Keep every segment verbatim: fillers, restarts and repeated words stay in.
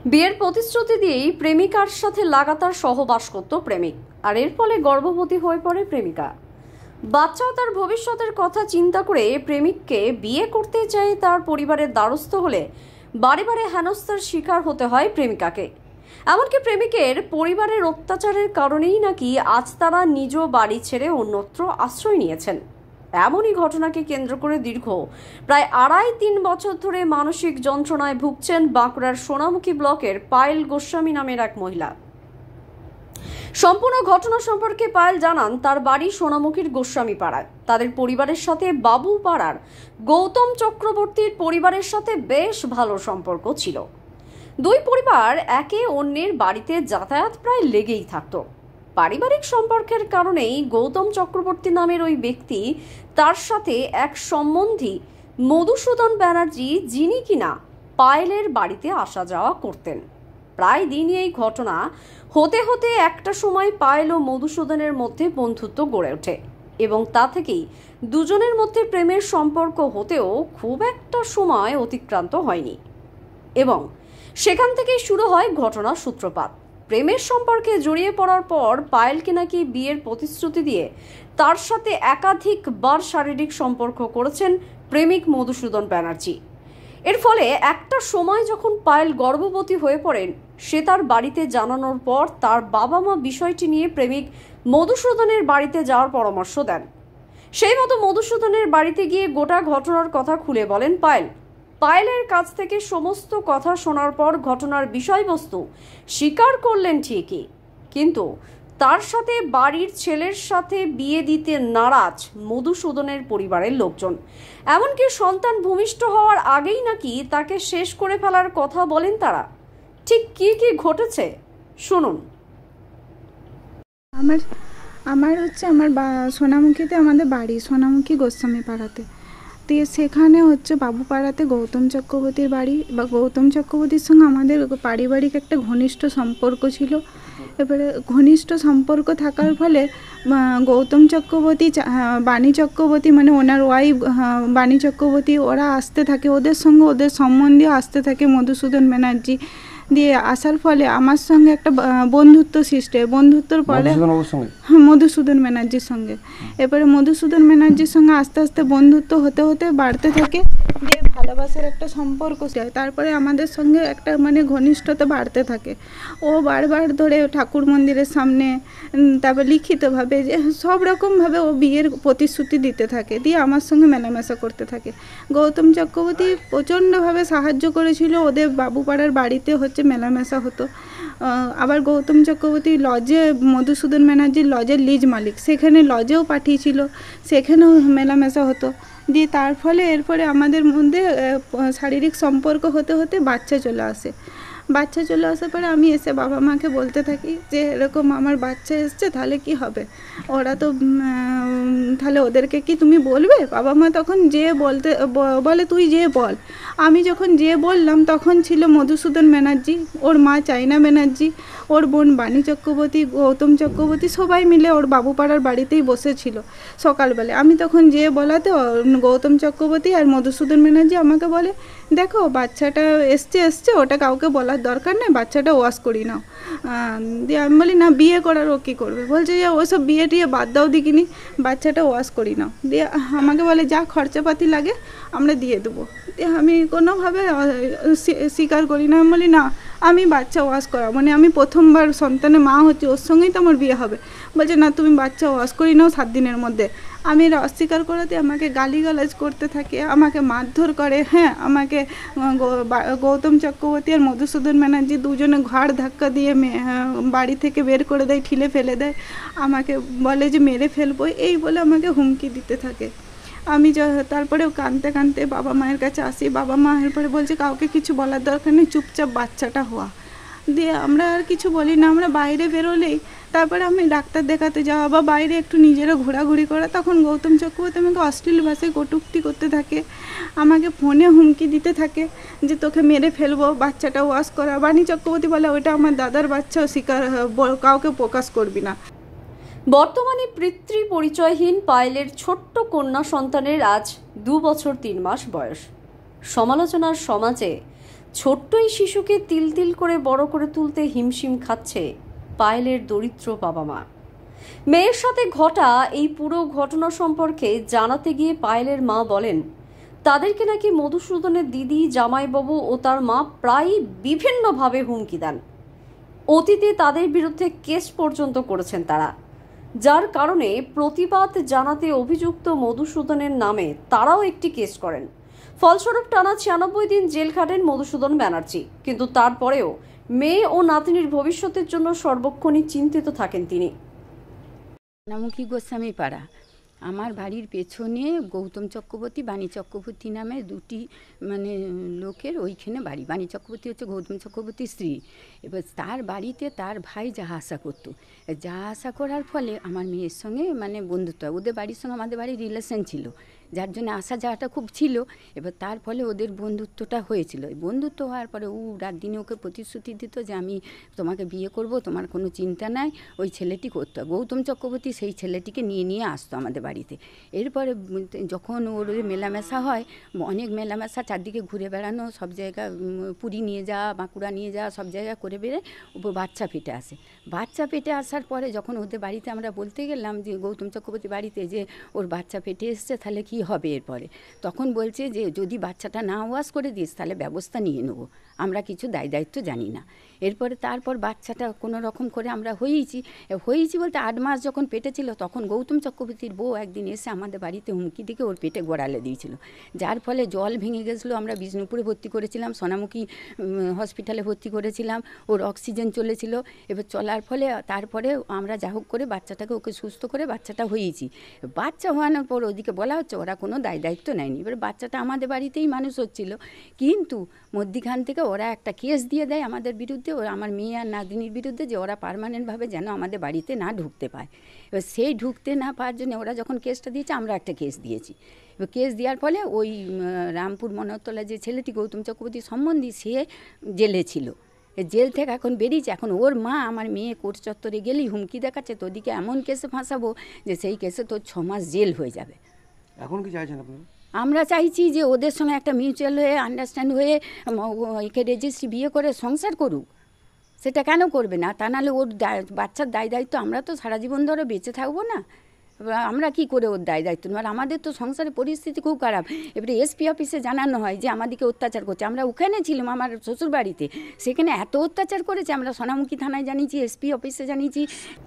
বিয়ের প্রতিশ্রুতি দিয়েই প্রেমিকার সাথে লাগাতার সহবাস করত প্রেমিক, আর এর ফলে গর্ভবতী হয়ে পড়ে প্রেমিকা। বাচ্চা ও তার ভবিষ্যতের কথা চিন্তা করে প্রেমিককে বিয়ে করতে চায় তার পরিবারের দ্বারস্থ হলে বারে বারে হেনস্থার শিকার হতে হয় প্রেমিকাকে। এমনকি প্রেমিকের পরিবারের অত্যাচারের কারণেই নাকি আজ তারা নিজ বাড়ি ছেড়ে অন্যত্র আশ্রয় নিয়েছেন। এমনই ঘটনাকে কেন্দ্র করে দীর্ঘ প্রায় আড়াই তিন বছর ধরে মানসিক যন্ত্রণায় ভুগছেন বাঁকুড়ার সোনামুখী ব্লকের পায়েল গোস্বামী নামের এক মহিলা। সম্পূর্ণ ঘটনা সম্পর্কে পায়েল জানান, তার বাড়ি সোনামুখীর গোস্বামী পাড়ায়। তাদের পরিবারের সাথে বাবু পাড়ার গৌতম চক্রবর্তীর পরিবারের সাথে বেশ ভালো সম্পর্ক ছিল। দুই পরিবার একে অন্যের বাড়িতে যাতায়াত প্রায় লেগেই থাকত। পারিবারিক সম্পর্কের কারণেই গৌতম চক্রবর্তী নামের ওই ব্যক্তি তার সাথে এক সম্বন্ধী মধুসূদন ব্যানার্জি, যিনি কিনা পায়েলের বাড়িতে আসা যাওয়া করতেন। প্রায় দিনই এই ঘটনা হতে হতে একটা সময় পায়েল ও মধুসূদনের মধ্যে বন্ধুত্ব গড়ে ওঠে এবং তা থেকেই দুজনের মধ্যে প্রেমের সম্পর্ক হতেও খুব একটা সময় অতিক্রান্ত হয়নি এবং সেখান থেকেই শুরু হয় ঘটনার সূত্রপাত। প্রেমের সম্পর্কে জড়িয়ে পড়ার পর পায়েলকে নাকি বিয়ের প্রতিশ্রুতি দিয়ে তার সাথে একাধিকবার শারীরিক সম্পর্ক করেছেন প্রেমিক মধুসূদন ব্যানার্জি। এর ফলে একটা সময় যখন পায়েল গর্ভবতী হয়ে পড়েন, সে তার বাড়িতে জানানোর পর তার বাবা মা বিষয়টি নিয়ে প্রেমিক মধুসূদনের বাড়িতে যাওয়ার পরামর্শ দেন। সেই মতো মধুসূদনের বাড়িতে গিয়ে গোটা ঘটনার কথা খুলে বলেন পায়েল। পায়েলের কাছ থেকে সমস্ত কথা শোনার পর ঘটনার বিষয়বস্তু স্বীকার করলেন ঠিকই, কিন্তু তার সাথে বাড়ির ছেলের সাথে বিয়ে দিতে নারাজ মধুসূদনের পরিবারের লোকজন। এমনকি সন্তান ভূমিষ্ঠ হওয়ার আগেই নাকি তাকে শেষ করে ফেলার কথা বলেন তারা। ঠিক কি কি ঘটেছে শুনুন। আমার আমার হচ্ছে আমার সোনামুখীতে আমাদের বাড়ি সোনামুখী গোস্বামী পাড়াতে। দিয়ে সেখানে হচ্ছে বাবুপাড়াতে গৌতম চক্রবর্তীর বাড়ি, বা গৌতম চক্রবর্তীর সঙ্গে আমাদের পারিবারিক একটা ঘনিষ্ঠ সম্পর্ক ছিল। এবারে ঘনিষ্ঠ সম্পর্ক থাকার ফলে গৌতম চক্রবর্তী, বাণী চক্রবর্তী মানে ওনার ওয়াইফ বাণী চক্রবর্তী, ওরা আসতে থাকে, ওদের সঙ্গে ওদের সম্বন্ধীয় আসতে থাকে মধুসূদন ব্যানার্জি। দিয়ে আসার ফলে আমার সঙ্গে একটা বন্ধুত্ব সৃষ্টি হয়। বন্ধুত্বর ফলে হ্যাঁ মধুসূদন ব্যানার্জির সঙ্গে এবারে মধুসূদন ব্যানার্জির সঙ্গে আস্তে আস্তে বন্ধুত্ব হতে হতে বাড়তে থাকে। দিয়ে ভালোবাসার একটা সম্পর্ক হয়। তারপরে আমাদের সঙ্গে একটা মানে ঘনিষ্ঠতা বাড়তে থাকে। ও বারবার ধরে ঠাকুর মন্দিরের সামনে, তারপর লিখিতভাবে যে সব রকমভাবে ও বিয়ের প্রতিশ্রুতি দিতে থাকে। দিয়ে আমার সঙ্গে মেলামেশা করতে থাকে। গৌতম চক্রবর্তী প্রচণ্ডভাবে সাহায্য করেছিল। ওদের বাবুপাড়ার বাড়িতে হচ্ছে মেলামেশা হতো। আবার গৌতম চক্রবর্তী লজে, মধুসূদন ব্যানার্জির লজের লিজ মালিক, সেখানে লজেও পাঠিয়েছিল, সেখানেও মেলামেশা হতো। দিয়ে তার ফলে এরপরে আমাদের মধ্যে শারীরিক সম্পর্ক হতে হতে বাচ্চা চলে আসে। বাচ্চা চলে আসার পরে আমি এসে বাবা মাকে বলতে থাকি যে এরকম আমার বাচ্চা এসছে, তাহলে কি হবে? ওরা তো তাহলে ওদেরকে কি তুমি বলবে? বাবা মা তখন যে বলতে বলে তুই যে বল। আমি যখন যে বললাম তখন ছিল মধুসূদন ব্যানার্জি, ওর মা চাইনা ব্যানার্জি, ওর বোন বাণী চক্রবর্তী, গৌতম চক্রবর্তী সবাই মিলে ওর বাবুপাড়ার বাড়িতেই বসেছিল সকালবেলা। আমি তখন যে বলাতে গৌতম চক্রবর্তী আর মধুসূদন ব্যানার্জি আমাকে বলে, দেখো বাচ্চাটা এসছে এসছে ওটা কাউকে বলার দরকার নেই, বাচ্চাটা ওয়াশ করি নাও। দিয়ে আমি বলি না, বিয়ে করার ও কী করবে? বলছে যে ওসব বিয়ে টিয়ে বাদ দাও দিকিনি, বাচ্চাটা ওয়াশ করি নাও। দিয়ে আমাকে বলে যা খরচাপাতি লাগে আমরা দিয়ে দেবো। দিয়ে আমি কোনোভাবে স্বীকার করি না। আমি বলি না, আমি বাচ্চা ওয়াশ করাবো মানে আমি প্রথমবার সন্তানের মা হচ্ছে, ওর সঙ্গেই তো আমার বিয়ে হবে। বলছে না, তুমি বাচ্চা ওয়াশ করি নাও সাত দিনের মধ্যে। আমি এরা অস্বীকার করাতে আমাকে গালিগালাজ করতে থাকে, আমাকে মারধর করে। হ্যাঁ, আমাকে গৌতম চক্রবর্তী আর মধুসূদন ব্যানার্জি দুজনে ঘাড় ধাক্কা দিয়ে বাড়ি থেকে বের করে দেয়, ঠিলে ফেলে দেয়। আমাকে বলে যে মেরে ফেলবো, এই বলে আমাকে হুমকি দিতে থাকে। আমি তারপরেও কাঁদতে কাঁদতে বাবা মায়ের কাছে আসি। বাবা মা এরপরে বলছে কাউকে কিছু বলার দরকার নেই, চুপচাপ বাচ্চাটা হওয়া। দিয়ে আমরা আর কিছু বলি না। আমরা বাইরে বেরোলেই, তারপরে আমি ডাক্তার দেখাতে যাওয়া বা বাইরে একটু নিজেরা ঘোরাঘুরি করা, তখন গৌতম চক্রবর্তী আমাকে অশ্লীল ভাষায় কটূক্তি করতে থাকে, আমাকে ফোনে হুমকি দিতে থাকে যে তোকে মেরে ফেলবো, বাচ্চাটা ওয়াশ করা। বাণী চক্রবর্তী বলে ওইটা আমার দাদার বাচ্চা, স্বীকার কাউকে প্রকাশ করবি না। বর্তমানে পিতৃ পরিচয়হীন পায়েলের ছোট্ট কন্যা সন্তানের আজ দু বছর তিন মাস বয়স। সমালোচনার সমাজে ছোট্ট এই শিশুকে তিল তিল করে বড় করে তুলতে হিমশিম খাচ্ছে পায়েলের দরিদ্র বাবা মা। মেয়ের সাথে ঘটা এই পুরো ঘটনা সম্পর্কে জানাতে গিয়ে পায়েলের মা বলেন, তাদেরকে নাকি মধুসূদনের দিদি, জামাইবাবু ও তার মা প্রায়ই বিভিন্নভাবে হুমকি দেন। অতীতে তাদের বিরুদ্ধে কেস পর্যন্ত করেছেন তারা, যার কারণে প্রতিবাদ জানাতে অভিযুক্ত মধুসূদনের নামে তারাও একটি কেস করেন। ফলস্বরূপ টানা ছিয়ানব্বই দিন জেল খাটেন মধুসূদন ব্যানার্জি। কিন্তু তারপরেও মেয়ে ও নাতনির ভবিষ্যতের জন্য সর্বক্ষণই চিন্তিত থাকেন তিনি। সোনামুখী গোস্বামী পাড়া, আমার বাড়ির পেছনে গৌতম চক্রবর্তী, বাণী চক্রবর্তী নামে দুটি মানে লোকের ওইখানে বাড়ি। বাণী চক্রবর্তী হচ্ছে গৌতম চক্রবর্তীর স্ত্রী। এবার তার বাড়িতে তার ভাই যাওয়া আসা করতো। যাওয়া আসা করার ফলে আমার মেয়ের সঙ্গে মানে বন্ধুত্ব, ওদের বাড়ির সঙ্গে আমাদের বাড়ির রিলেশন ছিল, যার জন্য আসা যাওয়াটা খুব ছিল। এবার তার ফলে ওদের বন্ধুত্বটা হয়েছিল। বন্ধুত্ব হওয়ার পরে ও রাত দিনে ওকে প্রতিশ্রুতি দিত যে আমি তোমাকে বিয়ে করব, তোমার কোনো চিন্তা নাই। ওই ছেলেটি করতো, গৌতম চক্রবর্তী সেই ছেলেটিকে নিয়ে নিয়ে আসতো আমাদের বাড়িতে। এরপরে যখন ওর মেলামেশা হয়, অনেক মেলামেশা, চারদিকে ঘুরে বেড়ানো, সব জায়গা পুরী নিয়ে যাওয়া, বাঁকুড়া নিয়ে যাওয়া, সব জায়গা করে বেড়ে ও বাচ্চা পেটে আসে। বাচ্চা পেটে আসার পরে যখন ওদের বাড়িতে আমরা বলতে গেলাম যে গৌতম চক্রবর্তী বাড়িতে যে ওর বাচ্চা পেটে এসছে, তাহলে কি হবে এরপরে, তখন বলছে যে যদি বাচ্চাটা না ওয়াশ করে দিস তাহলে ব্যবস্থা নিয়ে নেবো, আমরা কিছু দায় দায়িত্ব জানি না। এরপরে তারপর বাচ্চাটা কোনো রকম করে আমরা হয়েছি হয়েছি বলতে আট মাস যখন পেটে ছিল, তখন গৌতম চক্রবর্তীর বউ একদিন এসে আমাদের বাড়িতে হুমকি দিকে ওর পেটে গোড়ালে দিয়েছিল, যার ফলে জল ভেঙে গেছিলো। আমরা বিষ্ণুপুরে ভর্তি করেছিলাম, সোনামুখী হসপিটালে ভর্তি করেছিলাম, ওর অক্সিজেন চলেছিল। এবার চলার ফলে তারপরে আমরা যা হোক করে বাচ্চাটাকে ওকে সুস্থ করে বাচ্চাটা হয়েছি। বাচ্চা হওয়ানোর পর ওদিকে বলা হচ্ছে ওরা কোনো দায় দায়িত্ব নেয়নি। এবার বাচ্চাটা আমাদের বাড়িতেই মানুষ হচ্ছিল, কিন্তু মধ্যিখান থেকে ওরা একটা কেস দিয়ে দেয় আমাদের বিরুদ্ধে, ওরা আমার মেয়ে আর নাতনির বিরুদ্ধে, যে ওরা পার্মানেন্টভাবে যেন আমাদের বাড়িতে না ঢুকতে পায়। এবার সেই ঢুকতে না পাওয়ার জন্য ওরা যখন কেসটা দিয়েছে, আমরা একটা কেস দিয়েছি। এবার কেস দেওয়ার ফলে ওই রামপুর মনোহরতলা যে ছেলেটি গৌতম চক্রবর্তী সম্বন্ধী, সে জেলে ছিল। জেল থেকে এখন বেরিয়েছে। এখন ওর মা আমার মেয়ে কোর্ট চত্বরে গেলেই হুমকি দেখাচ্ছে, তোদিকে এমন কেসে ফাঁসাবো যে সেই কেসে তোর ছ মাস জেল হয়ে যাবে। এখন কি চাইছেন আপনি? আমরা চাইছি যে ওদের সঙ্গে একটা মিউচুয়াল হয়ে আন্ডারস্ট্যান্ড হয়ে একে রেজিস্ট্রি বিয়ে করে সংসার করুক। সেটা কেন করবে না? তা নাহলে ওর বাচ্চার দায় দায়িত্ব আমরা তো সারা জীবন ধরে বেঁচে থাকবো না। আমরা কি করে ওর দায় দায়িত্ব নেব? আমাদের তো সংসারের পরিস্থিতি খুব খারাপ। এবারে এসপি অফিসে জানানো হয় যে আমাদেরকে অত্যাচার করছে। আমরা ওখানে ছিলাম আমার শ্বশুর বাড়িতে, সেখানে এত অত্যাচার করেছে। আমরা সোনামুখী থানায় জানিয়েছি, এসপি অফিসে জানিয়েছি।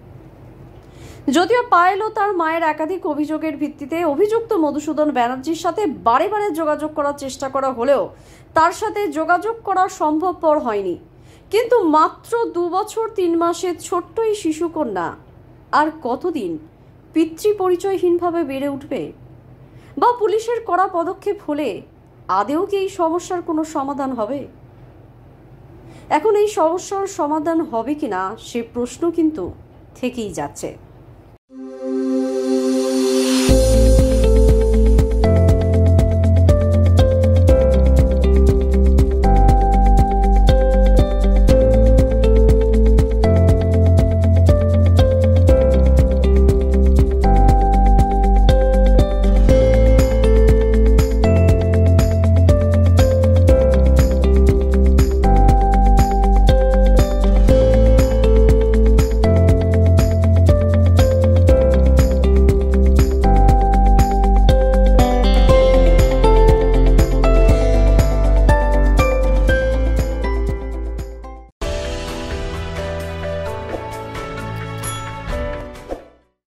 যদিও পায়েল ও তার মায়ের একাধিক অভিযোগের ভিত্তিতে অভিযুক্ত মধুসূদন ব্যানার্জির সাথে বারে বারে যোগাযোগ করার চেষ্টা করা হলেও তার সাথে যোগাযোগ করা সম্ভবপর হয়নি। কিন্তু মাত্র দু বছর তিন মাসের ছোট্ট এই শিশুকন্যা আর কতদিন পিতৃ পরিচয়হীনভাবে বেড়ে উঠবে? বা পুলিশের কড়া পদক্ষেপ হলে আদেও কি এই সমস্যার কোনো সমাধান হবে? এখন এই সমস্যার সমাধান হবে কিনা সে প্রশ্ন কিন্তু থেকেই যাচ্ছে।